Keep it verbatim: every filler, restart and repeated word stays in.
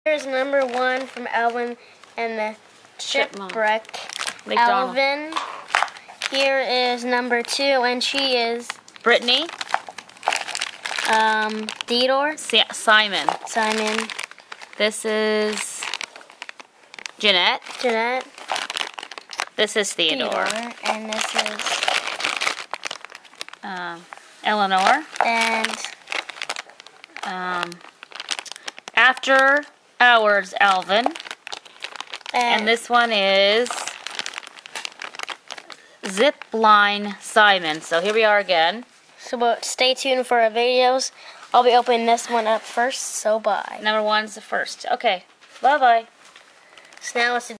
Here's number one from Alvin and the Chipwrecked. McDonald's. Alvin. Here is number two, and she is Brittany. um, Theodore. Sa Simon. Simon. This is Jeanette. Jeanette. This is Theodore. Theodore. And this is Um, Eleanor. and Um, After Hours, Alvin. and, And this one is Zipline Simon. So here we are again. So but stay tuned for our videos. I'll be opening this one up first. So bye. Number one's the first. Okay. Bye-bye. So now let's do